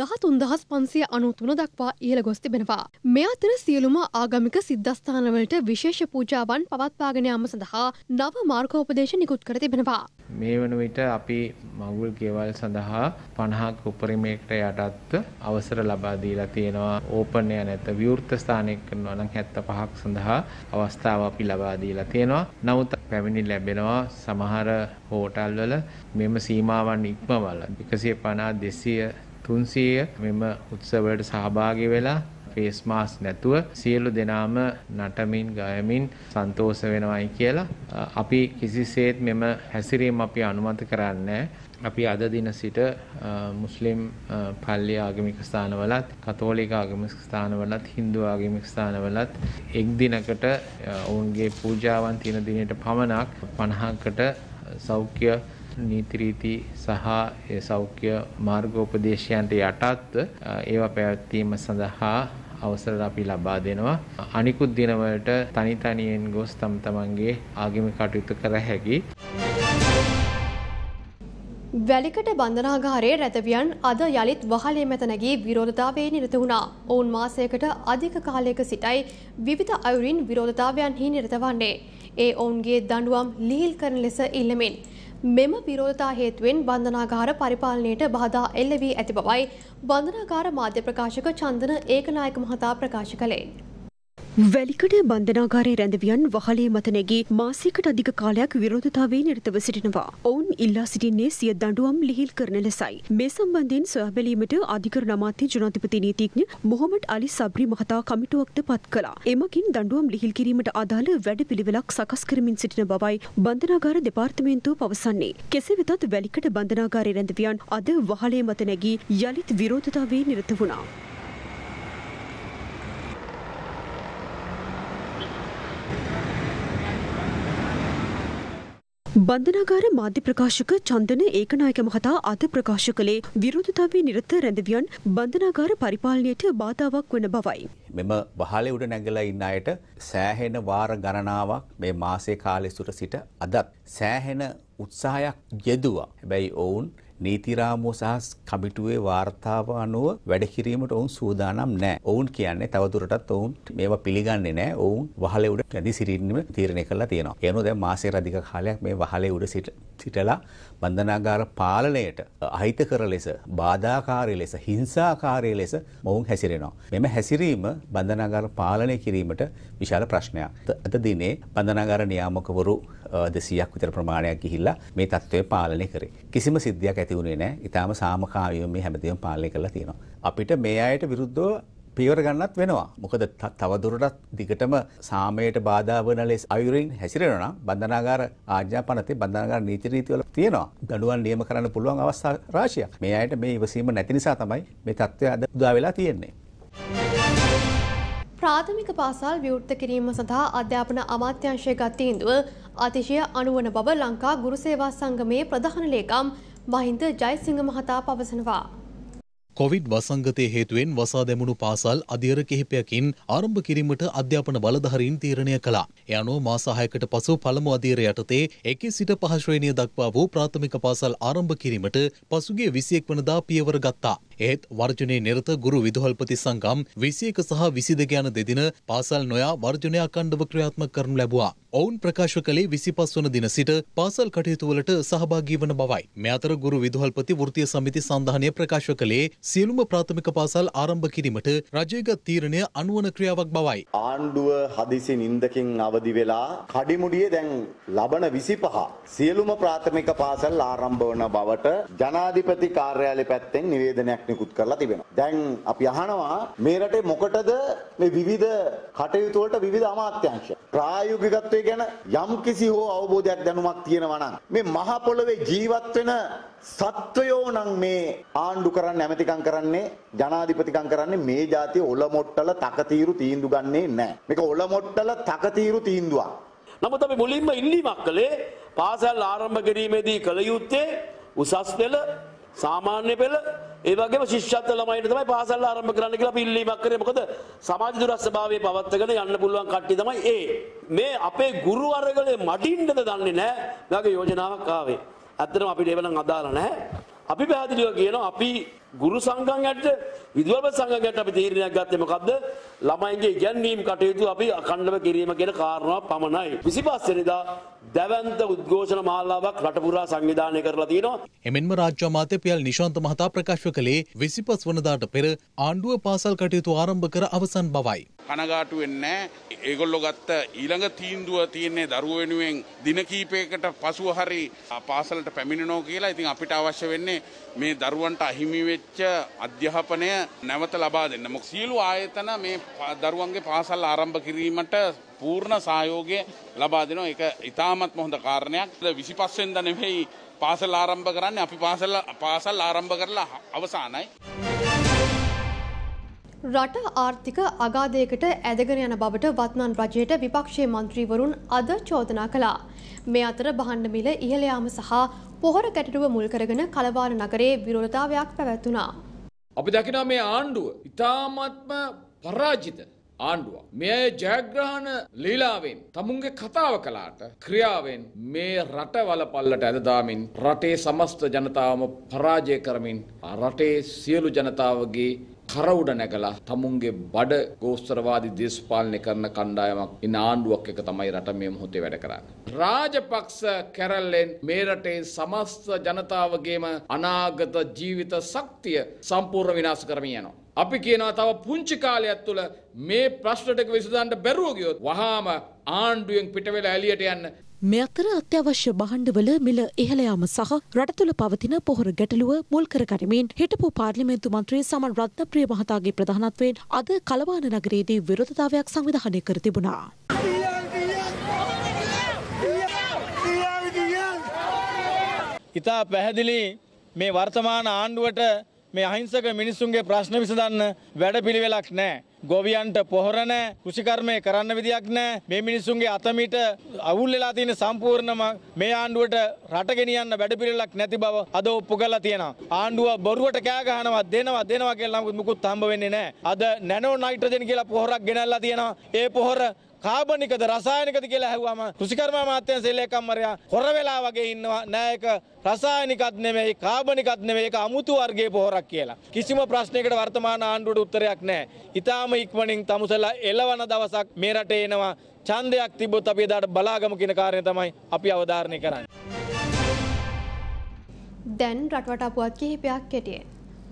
13,593 දක්වා ඉහළ ගොස් තිබෙනවා. මේ අතර සියලුම ආගමික සිද්ධාස්ථානවලට විශේෂ පූජාවන් පවත්වාගෙන යාම සඳහා නව මාර්ගෝපදේශ නිකුත් කර තිබෙනවා. මේ වන විට අපි මගුල් ගෙවල් සඳහා 50ක උපරිමයකට යටත් අවසර ලබා දීලා තියෙනවා. ඕපන් එය නැත්නම් විවෘත ස්ථානයක කරනවා නම් 75ක් සඳහා අවස්ථාව අපි ලබා දීලා තියෙනවා. නමුත් පැමිණිලි ලැබෙනවා සමහර හෝටල් වල මෙම සීමාවන් ඉක්මවලා 150 200 300 මෙම උත්සවවලට සහභාගී වෙලා ෆේස් මාස්ක් නැතුව සියලු දෙනාම නටමින් ගයමින් සන්තෝෂ වෙනවයි කියලා අපි කිසිසේත් මෙම හැසිරීම අපි අනුමත කරන්නේ. අපි අද දින සිට මුස්ලිම් පල්ලි ආගමික ස්ථානවලත් කතෝලික ආගමික ස්ථානවලත් හින්දු ආගමික ස්ථානවලත් එක් දිනකට ඔවුන්ගේ පූජාවන් තියෙන දිනයට පමණක් 50කට සෞඛ්‍ය නීති රීති සහ සෞඛ්‍ය මාර්ගෝපදේශයන්ට යටත් ඒවා පැවැත්වීම සඳහා අවසර අපි ලබා දෙනවා. අනිකුත් දිනවලට තනි තනියෙන් ගොස් තමන්ගේ ආගමික කටයුතු කර හැකි. වැලිකට බන්ධනාගාරයේ රැදවියන් අද යළිත් වහලේ මැද නැගී විරෝධතාවයේ නිරත වුණා. ඔවුන් මාසයකට අධික කාලයක සිටයි විවිධ අයුරින් විරෝධතාවයන්හි නිරත වන්නේ. ඒ ඔවුන්ගේ දඬුවම් ලිහිල් කරන ලෙස ඉල්ලමින් මෙම විරෝධතා හේතුවෙන් බන්ධනාගාර පරිපාලනයට බාධා එල්ල වී ඇති බවයි බන්ධනාගාර මාධ්‍ය ප්‍රකාශක චන්දන ඒකනායක මහතා ප්‍රකාශ කළේ. වැලිකඩ බන්ධනාගාරයේ රැඳවියන් වහලේ මත නැගී මාසයකට අධික කාලයක් විරෝධතාවයේ නිරතව සිටිනවා. ඔවුන් ඉල්ලා සිටින්නේ සිය දඬුවම් ලිහිල් කරන ලෙසයි. මේ සම්බන්ධයෙන් සොයා බැලීමට අධිකරණ අමාත්‍ය ජනාධිපති නීතිඥ මොහොමඩ් අලි සබ්රි මහතා කමිටුවක්ද පත් කළා. එමගින් දඬුවම් ලිහිල් කිරීමට අදාළ වැඩපිළිවෙලක් සකස් කරමින් සිටින බවයි බන්ධනාගාර දෙපාර්තමේන්තුව පවසන්නේ. කෙසේ වෙතත් වැලිකඩ බන්ධනාගාරයේ රැඳවියන් අද වහලේ මත නැගී යළිත් විරෝධතාවයේ නිරත වුණා. බන්ධනාගාර මාධ්‍ය ප්‍රකාශක චන්දන ඒකනායක මහතා අද ප්‍රකාශ කළේ විරෝධතාවයේ නිරත රැඳවියන් බන්ධනාගාර පරිපාලනයට බාධාවක් වන බවයි. මෙම වහලේ උඩ නැගලා ඉන්න අයට සෑහෙන වාර ගණනාවක් මේ මාසේ කාලය තුර සිට අදත් සෑහෙන උත්සාහයක් යෙදුවා. හැබැයි ඔවුන් නීති රාමුව සහ කමිටුවේ වාර්තාව අනුව වැඩ කිරීමට ඔවුන් සූදානම් නැහැ. ඔවුන් කියන්නේ තවදුරටත් ඔවුන් මේවා පිළිගන්නේ නැහැ. ඔවුන් වහලේ උඩ රැඳී සිටින්න තීරණය කළා තියෙනවා. ඒ අනුව දැන් මාසයකට අධික කාලයක් මේ වහලේ උඩ සිටලා බන්ධනාගාර පාලනයට අහිතකර ලෙස, බාධාකාරී ලෙස, හිංසාකාරී ලෙස මොවුන් හැසිරෙනවා. මෙම හැසිරීම බන්ධනාගාර පාලනය කිරීමට විශාල ප්‍රශ්නයක්. අද දිනේ බන්ධනාගාර නියාමකවරු 200ක් විතර ප්‍රමාණයක් ගිහිල්ලා මේ තත්ත්වය පාලනය කරේ. කිසිම සිද්ධියක් ඇති වුණේ නැහැ. ඊටාම සාමකාමීව මේ හැමදේම පාලනය කරලා තියෙනවා. අපිට මේ අයට විරුද්ධව පියවර ගන්නත් වෙනවා. මොකද තවදුරටත් දිගටම සාමයට බාධා වන ලෙස අයුරින් හැසිරෙනවා නම් බන්ධනාගාර ආඥා පනතේ බන්ධනාගාර නීති රීතිවල තියෙනවා. දඬුවම් නියම කරන්න පුළුවන් අවස්ථා රාශියක්. මේ අයට මේ ඉවසීම නැති නිසා තමයි මේ තත්ත්වය අද උදා වෙලා තියෙන්නේ. ප්‍රාථමික පාසල් විවෘත කිරීම සඳහා අධ්‍යාපන අමාත්‍යාංශය ගත් තීන්දුව අතිශය අනුවන බව ලංකා ගුරු සේවා සංගමේ ප්‍රධාන ලේකම් මහින්ද ජයසිංහ මහතා පවසනවා. කොවිඩ් වසංගතය හේතුවෙන් වසා දැමුණු පාසල් අධියර කිහිපයකින් ආරම්භ කිරීමට අධ්‍යාපන බලධාරීන් තීරණය කළා. ඒ අනුව මාස 6කට පසු පළමු අධියර යටතේ 1 සිට 5 ශ්‍රේණිය දක්වා වූ ප්‍රාථමික පාසල් ආරම්භ කිරීමට පසුගිය 21 වනදා පියවර ගත්තා. ඒත් වර්ජනයේ නිරත ගුරු විදුහල්පති සංගම් 21 සහ 22 යන දෙදින පාසල් නොයා වර්ජනය අඛණ්ඩව ක්‍රියාත්මක කරනු ලැබුවා. ඔවුන් ප්‍රකාශ කළේ 25 වන දින සිට පාසල් කටයුතු වලට සහභාගී වන බවයි. මේ අතර ගුරු විදුහල්පති වෘත්තීය සමිති සංධානය ප්‍රකාශ කළේ සියලුම ප්‍රාථමික පාසල් ආරම්භ කිරීමට රජයේගත් තීරණය අනුවන ක්‍රියාවක් බවයි. ආණ්ඩුව හදිසි නින්දකින් අවදි වෙලා කඩිමුඩියේ දැන් ලබන 25 සියලුම ප්‍රාථමික පාසල් ආරම්භ වන බවට ජනාධිපති කාර්යාලය පැත්තෙන් නිවේදනයක් නිකුත් කරලා තිබෙනවා. දැන් අපි අහනවා මේ රටේ මොකටද මේ විවිධ කටයුතු වලට විවිධ අමාත්‍යාංශ ප්‍රායෝගිකත්වයේ ගැන යම්කිසි හෝ අවබෝධයක් දැනුමක් තියෙනවා නම් මේ මහ පොළවේ ජීවත් වෙන සත්වයෝ නම් මේ ආණ්ඩු කරන්නේ ඇමතිකම් කරන්නේ ජනාධිපතිකම් කරන්නේ මේ જાතිය ඔලොමොට්ටල තකතිරු තීන්දුව ගන්නේ නැහැ. මේක ඔලොමොට්ටල තකතිරු තීන්දුවක්. නමුත් අපි මුලින්ම ඉල්ලීමක් කළේ පාසල් ආරම්භ කිරීමේදී කළ යුත්තේ උසස් පෙළ, සාමාන්‍ය පෙළ, ඒ වගේම ශිෂ්‍යත්ව ළමයින්ට තමයි පාසල් ආරම්භ කරන්න කියලා අපි ඉල්ලීමක් කරේ. මොකද සමාජ දුරස්ථභාවයේ පවත්වාගෙන යන්න පුළුවන් කට්ටිය තමයි මේ අපේ ගුරු වර්ගලේ මඩින්නද දන්නේ නැහැ. මේගේ යෝජනාවක් ආවේ. ඇත්තටම අපිට ඒව නම් අදාළ නැහැ. අපි පැහැදිලිව කියනවා අපි ගුරු සංඝංගයට විදුහල්පති සංඝංගයට අපි තීරණයක් ගත්තේ මොකද්ද? ළමයින්ගේ ඉගැන්වීම් කටයුතු අපි අඛණ්ඩව කිරීම කියන කාරණාව පමණයි. 25 වෙනිදා දැවැන්ත උද්ඝෝෂණ මාලාවක් රට පුරා සංවිධානය කරලා තියෙනවා. එමෙන්ම රාජ්‍ය අමාත්‍ය පියල් නිශාන්ත මහතා ප්‍රකාශ කළේ 25 වනදාට පෙර ආණ්ඩුව පාසල් කටයුතු ආරම්භ කර අවසන් බවයි. කනගාටු වෙන්නේ ඒගොල්ලෝ ගත්ත ඊළඟ තීන්දුව තියෙන්නේ දරුවෝ වෙනුවෙන් දින කීපයකට පසුව හරි පාසලට පැමිණෙනවා කියලා. ඉතින් අපිට අවශ්‍ය වෙන්නේ මේ දරුවන්ට අහිමි වෙච්ච අධ්‍යාපනය නැවත ලබා දෙන්න. මොකද සියලු ආයතන මේ දරුවන්ගේ පාසල් ආරම්භ කිරීමට පූර්ණ සහයෝගය ලබා දෙනවා. ඒක ඉතාමත් හොඳ කාරණයක්. 25 වෙනිදා නෙවෙයි පාසල් ආරම්භ කරන්නේ. අපි පාසල් ආරම්භ කරලා අවසానයි. රට ආර්ථික අගාධයකට ඇදගෙන යන බවට වත්මන් රජයට විපක්ෂයේ මන්ත්‍රීවරුන් අද චෝදනා කළා. මේ අතර බහන්න මිල ඉහළ යාම සහ පොහොර ගැටලුව මුල් කරගෙන කලවාන නගරයේ විරෝධතාවයක් පැවැත්වුණා. අපි දකිනවා මේ ආණ්ඩුව ඉතාමත්ම පරාජිත ආණ්ඩුවක්. මේ ජයග්‍රහණ ලීලාවෙන් තමුන්ගේ කතාව කළාට ක්‍රියාවෙන් මේ රට වලපල්ලට ඇද දාමින් රටේ සමස්ත ජනතාවම පරාජය කරමින් රටේ සියලු ජනතාවගේ කර උඩ නැගලා තමුන්ගේ බඩ ගෝස්තරවාදී දේශපාලනය කරන කණ්ඩායමක් ඉන්න ආණ්ඩුවක් එක තමයි රට මේ මොහොතේ වැඩ කරන්නේ. රාජපක්ෂ කැරල්ලෙන් මේ රටේ සමස්ත ජනතාවගේම අනාගත ජීවිත ශක්තිය සම්පූර්ණ විනාශ කරමින් යනවා. අපි කියනවා තව පුංචි කාලයක් තුළ මේ ප්‍රශ්න ටික විසඳන්න බැරුව ගියොත් වහාම ආණ්ඩුවෙන් පිට වෙලා එළියට යන්න. මේ අතර අත්‍යවශ්‍ය භාණ්ඩවල මිල ඉහළ යාම සහ රට තුළ පවතින පොහොර ගැටලුව මුල් කර ගනිමින් හිටපු පාර්ලිමේන්තු මන්ත්‍රී සමන් රත්නප්‍රිය මහතාගේ ප්‍රධානත්වයෙන් අද කලවාන නගරයේදී විරෝධතාවයක් සංවිධානය කර තිබුණා. ඉතා පැහැදිලි මේ වර්තමාන ආණ්ඩුවට මේ අහිංසක මිනිස්සුන්ගේ ප්‍රශ්න විසඳන්න වැඩපිළිවෙලක් නැහැ. ගොවියන්ට පොහොර නැහැ, කෘෂිකර්මය කරන්න විදියක් නැහැ. මේ මිනිස්සුන්ගේ අතමිට අවුල් වෙලා තියෙන සම්පූර්ණම මේ ආණ්ඩුවට රට ගෙනියන්න වැඩපිළිවෙලක් නැති බව අද ඔප්පු කරලා තියෙනවා. ආණ්ඩුව බොරුවට කෑ ගහනවා දෙනවා කියලා නම් මුකුත් හම්බ වෙන්නේ නැහැ. අද නැනෝ නයිට්‍රජන් කියලා පොහොරක් ගෙනල්ලා තියෙනවා. ඒ පොහොර කාබනිකද රසායනිකද කියලා ඇහුවම කෘෂිකර්ම අමාත්‍යාංශයේ ලේකම්වරයා හොර වෙලා වගේ ඉන්නවා. නෑ ඒක රසායනිකත් නෙමෙයි කාබනිකත් නෙමෙයි ඒක අමුතු වර්ගයේ පොහොරක් කියලා. කිසිම ප්‍රශ්නයකට වර්තමාන ආණ්ඩුවට උත්තරයක් නෑ. ඊටාම ඉක්මනින් තමුසලා එළවන දවසක් මේ රටේ එනවා. ඡන්දයක් තිබ්බොත් අපි එදාට බලාගමු කියන කාරණය තමයි අපි අවධාරණය කරන්නේ. දැන් රටවටා පුවත් කිහිපයක් කෙටියෙන්.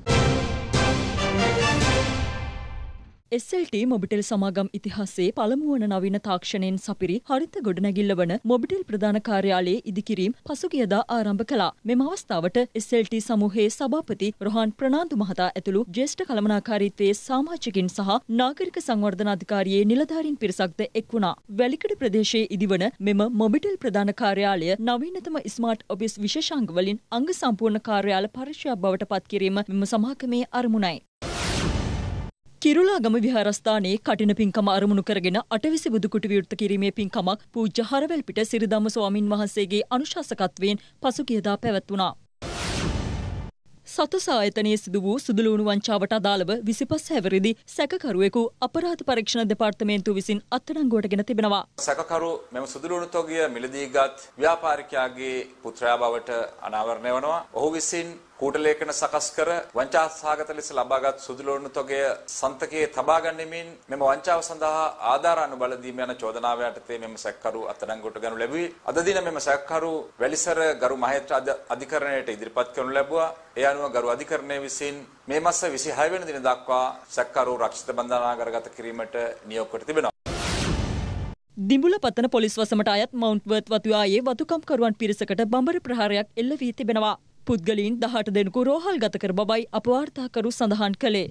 SLT මොබිටෙල් සමාගම් ඉතිහාසයේ පළමු වන නවීන තාක්ෂණයෙන් සපිරි හරිත ගොඩනැගිල්ල වන මොබිටෙල් ප්‍රධාන කාර්යාලයේ ඉදිකිරීම පසුගියදා ආරම්භ කළා. මෙම අවස්ථාවට SLT සමූහයේ සභාපති රොහාන් ප්‍රනාන්දු මහතා ඇතුළු ජ්‍යෙෂ්ඨ කළමනාකාරීත්වයේ සමාජිකින් සහ නාගරික සංවර්ධන අධිකාරියේ නිලධාරීන් පිරිසක්ද එක් වුණා. වැලිකඩ ප්‍රදේශයේ ඉදිවන මෙම මොබිටෙල් ප්‍රධාන කාර්යාලය නවීනතම ස්මාර්ට් ඔෆිස් විශේෂාංග වලින් අංග සම්පූර්ණ කාර්යාල පරිශ්‍රයක් බවට පත් කිරීම මෙම සමාගමේ අරමුණයි. කිරුලාගම විහාරස්ථානයේ කටින පින්කම අරමුණු කරගෙන අටවිසි බුදුකුටි විවෘත කිරීමේ පින්කමක් පූජ්‍ය හරවැල්පිට සිරිධම්ම ස්වාමින් වහන්සේගේ අනුශාසකත්වයෙන් පසුගියදා පැවැත්වුණා. සතුස ආයතනයේ සිදු වූ සුදුලූණු වංචාවට අදාළව 25 හැවිරිදි සැකකරුවෙකු අපරාධ පරීක්ෂණ දෙපාර්තමේන්තුව විසින් අත්අඩංගුවටගෙන තිබෙනවා. සැකකරු මෙම සුදුලූණු තොගය මිලදීගත් ව්‍යාපාරිකයාගේ පුත්‍රයා බවට අනාවරණය වනවා. ඔහු විසින් කූටලේඛන සකස් කර වංචාසහගත ලෙස ලබාගත් සුදුලූණු තොගය සන්තකයේ තබා ගනිමින් මෙම වංචාව සඳහා ආධාර අනුබල දීම යන චෝදනාව යටතේ මෙම සැකකරු අත්අඩංගුවට ගනු ලැබුවේ. අද දින මෙම සැකකරු වැලිසර ගරු මහේත්‍ර අධිකරණයට ඉදිරිපත් කරනු ලැබුවා. ඒ අනුව ගරු අධිකරණය විසින් මේ මාස 26 වෙනි දින දක්වා සැකකරු රක්ෂිත බන්ධනාගාරගත කිරීමට නියෝග කර තිබෙනවා. දිඹුල පතන පොලිස් වසමට අයත් මවුන්ට්වර්ත් වතුආයේ වතුකම්කරුවන් පිරිසකට බඹර ප්‍රහාරයක් එල්ල වී තිබෙනවා. පුද්ගලයන් 18 දෙනෙකු රෝහල්ගත කර බවයි අපවාර්තාකරු සඳහන් කළේ.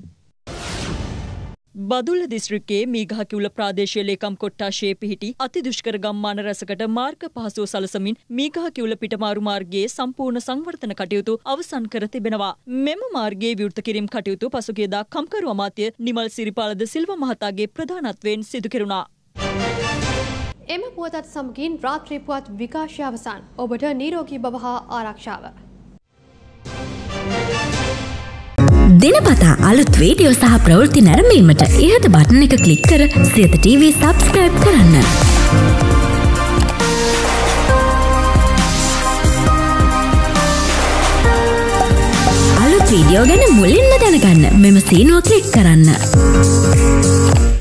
බදුල්ල දිස්ත්‍රික්කයේ මීගහකිවුල ප්‍රාදේශීය ලේකම් කොට්ටාශයේ පිහිටි අති දුෂ්කර ගම්මාන රැසකට මාර්ග පහසුව සලසමින් මීගහකිවුල පිටමාරු මාර්ගයේ සම්පූර්ණ සංවර්ධන කටයුතු අවසන් කර තිබෙනවා. මෙම මාර්ගයේ විවෘත කිරීම කටයුතු පසුගියදා කම්කරු අමාත්‍ය නිමල් සිරිපාලද සිල්ව මහතාගේ ප්‍රධානත්වයෙන් සිදු කෙරුණා. එම පුවතත් සමගින් රාත්‍රී පුවත් විකාශය අවසන්. ඔබට නිරෝගී බව හා ආරක්ෂාව. දිනපතා අලුත් වීඩියෝ සහ ප්‍රවෘත්ති නැරඹීමට ඉහත බටන් එක ක්ලික් කර සියත TV සබ්ස්ක්‍රයිබ් කරන්න. අලුත් වීඩියෝ ගැන මුලින්ම දැනගන්න මෙම සීනුව ක්ලික් කරන්න.